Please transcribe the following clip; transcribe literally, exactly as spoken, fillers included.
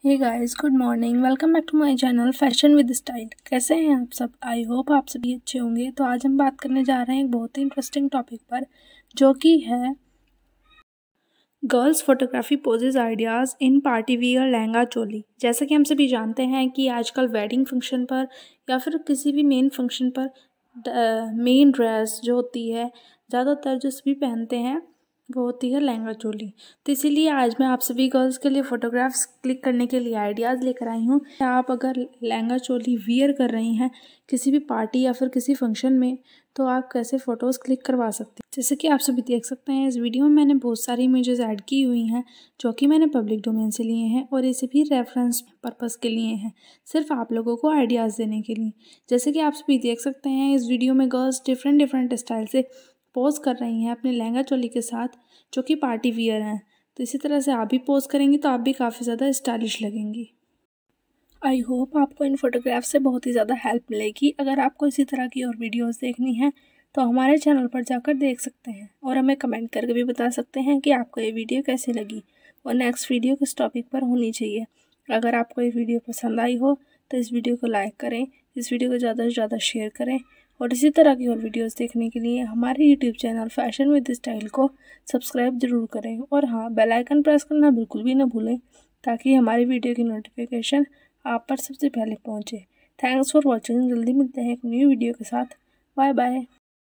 Hey guys, good morning. Welcome back to my channel fashion with style. कैसे हैं आप सब? आई होप आप सभी अच्छे होंगे। तो आज हम बात करने जा रहे हैं एक बहुत ही इंटरेस्टिंग टॉपिक पर, जो कि है girls photography poses ideas in party wear lehenga choli. जैसा कि हम सभी जानते हैं कि आजकल वेडिंग फंक्शन पर या फिर किसी भी मेन फंक्शन पर मेन ड्रेस जो होती है ज़्यादातर जो सभी पहनते हैं वो होती है लहंगा चोली। तो इसीलिए आज मैं आप सभी गर्ल्स के लिए फ़ोटोग्राफ्स क्लिक करने के लिए आइडियाज़ लेकर आई हूँ। आप अगर लहंगा चोली वियर कर रही हैं किसी भी पार्टी या फिर किसी फंक्शन में, तो आप कैसे फ़ोटोज़ क्लिक करवा सकते हैं। जैसे कि आप सभी देख सकते हैं, इस वीडियो में मैंने बहुत सारी इमेजेस ऐड की हुई हैं जो कि मैंने पब्लिक डोमेन से लिए हैं और इसे भी रेफरेंस पर्पज़ के लिए हैं, सिर्फ आप लोगों को आइडियाज़ देने के लिए। जैसे कि आप सभी देख सकते हैं, इस वीडियो में गर्ल्स डिफरेंट डिफरेंट स्टाइल से पोज कर रही हैं अपने लहंगा चोली के साथ, जो कि पार्टी वियर हैं। तो इसी तरह से आप भी पोज करेंगी तो आप भी काफ़ी ज़्यादा स्टाइलिश लगेंगी। आई होप आपको इन फोटोग्राफ से बहुत ही ज़्यादा हेल्प मिलेगी। अगर आपको इसी तरह की और वीडियोस देखनी है तो हमारे चैनल पर जाकर देख सकते हैं और हमें कमेंट करके भी बता सकते हैं कि आपको ये वीडियो कैसी लगी और नेक्स्ट वीडियो किस टॉपिक पर होनी चाहिए। अगर आपको ये वीडियो पसंद आई हो तो इस वीडियो को लाइक करें, इस वीडियो को ज़्यादा से ज़्यादा शेयर करें और इसी तरह की और वीडियोस देखने के लिए हमारे YouTube channel fashion with style को सब्सक्राइब ज़रूर करें। और हाँ, बेल आइकन प्रेस करना बिल्कुल भी ना भूलें ताकि हमारी वीडियो की नोटिफिकेशन आप पर सबसे पहले पहुंचे। Thanks for watching. जल्दी मिलते हैं एक न्यू वीडियो के साथ। Bye bye.